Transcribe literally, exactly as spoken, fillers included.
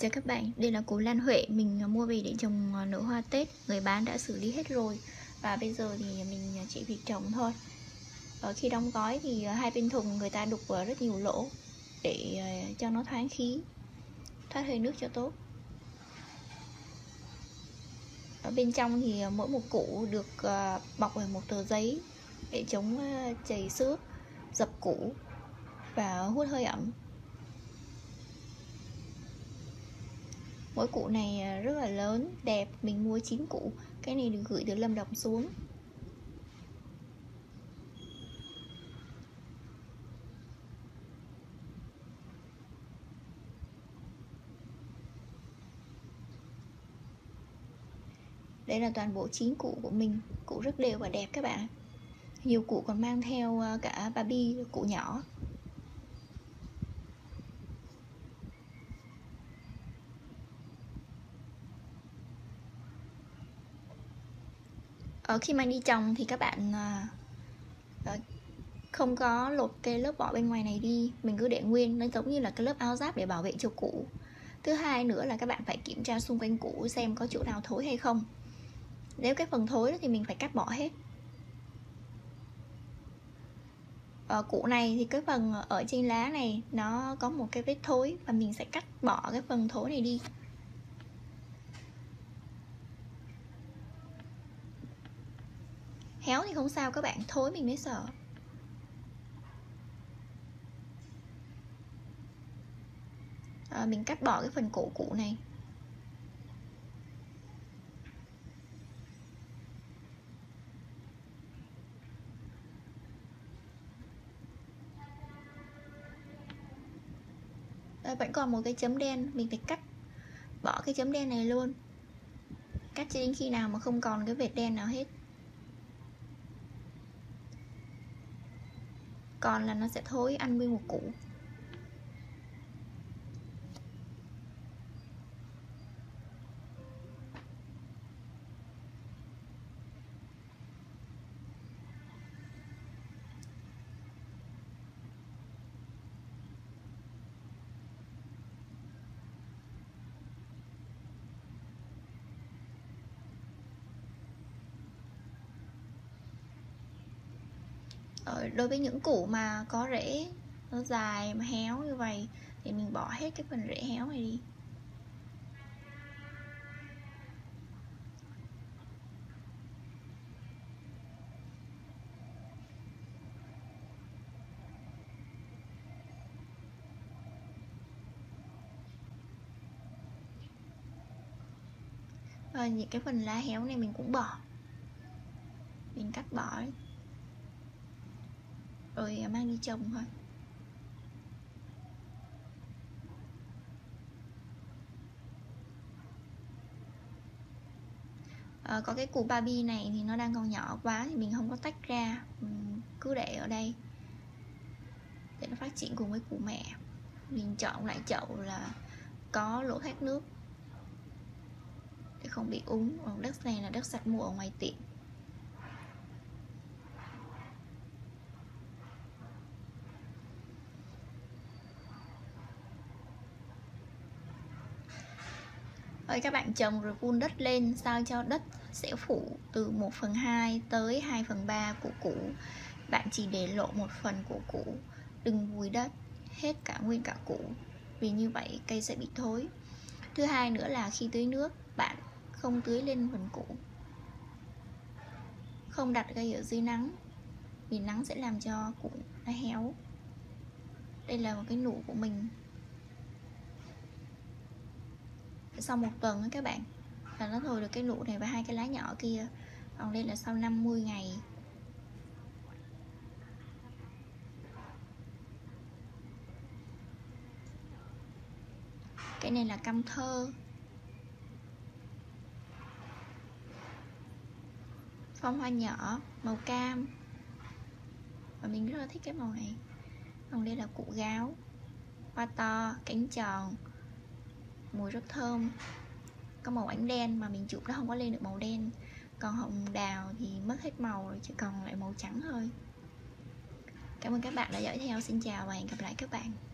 Chào các bạn, đây là củ lan Huệ mình mua về để trồng nở hoa Tết. Người bán đã xử lý hết rồi và bây giờ thì mình chỉ việc trồng thôi. Ở khi đóng gói thì hai bên thùng người ta đục rất nhiều lỗ để cho nó thoáng khí, thoát hơi nước cho tốt. Ở bên trong thì mỗi một củ được bọc bởi một tờ giấy để chống chảy xước, dập củ và hút hơi ẩm. Mỗi củ này rất là lớn, đẹp. Mình mua chín củ. Cái này được gửi từ Lâm Đồng xuống. Đây là toàn bộ chín củ của mình. Củ rất đều và đẹp các bạn. Nhiều củ còn mang theo cả Barbie củ nhỏ. Ở khi mang đi trồng thì các bạn không có lột cái lớp vỏ bên ngoài này đi, mình cứ để nguyên, nó giống như là cái lớp áo giáp để bảo vệ cho củ. Thứ hai nữa là các bạn phải kiểm tra xung quanh củ xem có chỗ nào thối hay không. Nếu cái phần thối thì mình phải cắt bỏ hết. Ở củ này thì cái phần ở trên lá này nó có một cái vết thối và mình sẽ cắt bỏ cái phần thối này đi. Héo thì không sao các bạn, thối mình mới sợ. À, mình cắt bỏ cái phần cổ củ này. À, vẫn còn một cái chấm đen, mình phải cắt bỏ cái chấm đen này luôn. Cắt cho đến khi nào mà không còn cái vệt đen nào hết. Còn là nó sẽ thối ăn nguyên một củ. Ở đối với những củ mà có rễ nó dài mà héo như vậy thì mình bỏ hết cái phần rễ héo này đi. Rồi những cái phần lá héo này mình cũng bỏ, mình cắt bỏ rồi mang đi trồng thôi. À, có cái củ Barbie này thì nó đang còn nhỏ quá thì mình không có tách ra, mình cứ để ở đây để nó phát triển cùng với củ mẹ. Mình chọn lại chậu là có lỗ thoát nước để không bị úng. Còn đất này là đất sạch mua ở ngoài tiệm. Rồi các bạn trồng rồi vun đất lên sao cho đất sẽ phủ từ một phần hai tới hai phần ba của củ. Bạn chỉ để lộ một phần của củ, đừng vùi đất hết cả nguyên cả củ, vì như vậy cây sẽ bị thối. Thứ hai nữa là khi tưới nước, bạn không tưới lên phần củ, không đặt cây ở dưới nắng, vì nắng sẽ làm cho củ nó héo. Đây là một cái nụ của mình. Sau một tuần các bạn là nó thôi được cái nụ này và hai cái lá nhỏ kia. Còn đây là sau năm mươi ngày. Cái này là cam thơ, phong hoa nhỏ màu cam và mình rất là thích cái màu này. Còn đây là củ gáo, hoa to, cánh tròn, mùi rất thơm, có màu ánh đen mà mình chụp nó không có lên được màu đen. Còn hồng đào thì mất hết màu rồi, chỉ còn lại màu trắng thôi. Cảm ơn các bạn đã dõi theo. Xin chào và hẹn gặp lại các bạn.